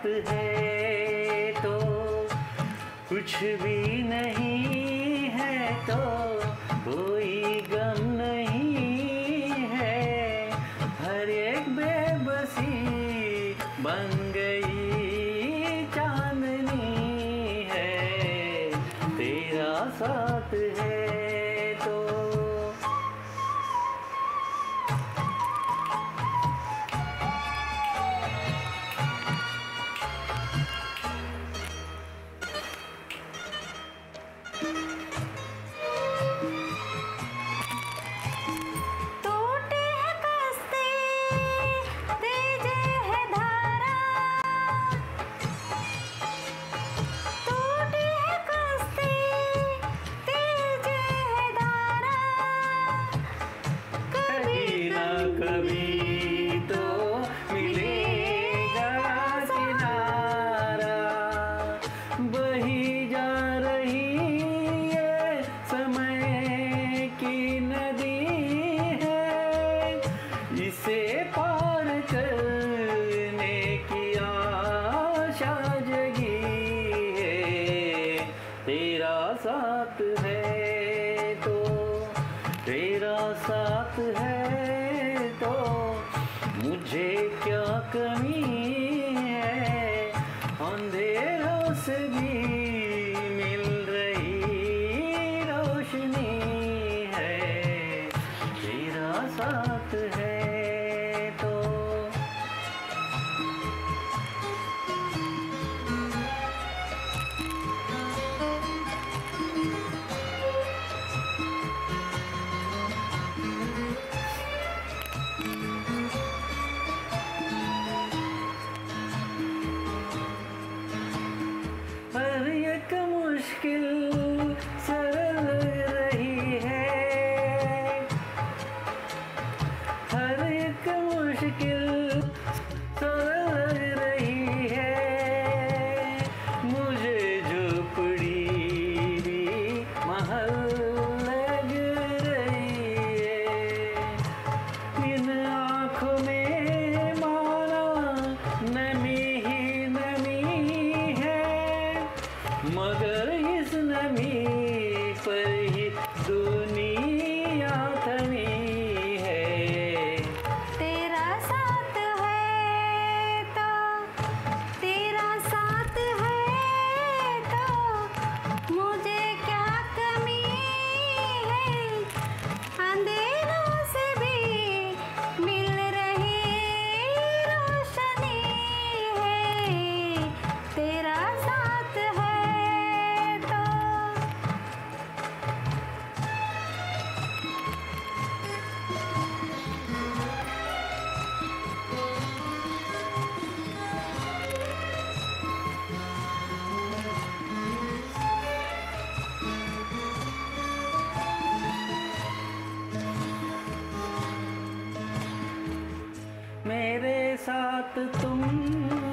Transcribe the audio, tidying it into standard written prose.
साथ है तो कुछ भी नहीं है, तो कोई गम नहीं है। हर एक बेबसी बन गई चांदनी है, तेरा साथ है तो। कभी तो मिलेगा किनारा, बही जा रही ये समय की नदी है, इसे पार करने की आशा जगी है। तेरा साथ है तो, तेरा साथ है तो मुझे क्या कमी है। अंधेरों से भी मिल रही रोशनी है, तेरा साथ है तो। हर एक मुश्किल सरल रही है, हर एक मुश्किल सरल रही है। मुझे झोपड़ी भी महल लग रही है, इन आँखों में माना नमी ही नमी है, मगर इस नमी पर ही दुनिया थमी है। तेरा साथ है तो, तेरा साथ है तो मुझे क्या कमी है। अंधेरों से भी मिल रही रोशनी है, तेरा साथ है तो। मेरे साथ तुम